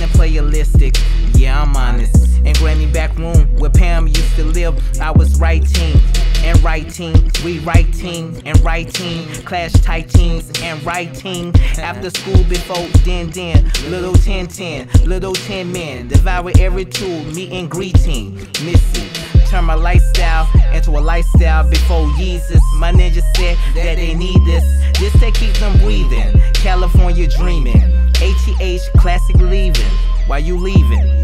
and playalistic. Yeah, I'm honest. In Granny back room where Pam used to live, I was writing and writing, rewriting and writing, clash titans and writing. After school before then, little 10, little 10 men, devour every tool, meet and greeting. Missy, turn my lifestyle into a lifestyle before Jesus. My ninja said that they need this to keep them breathing. California dreaming, ATH classic leaving. Why you leaving?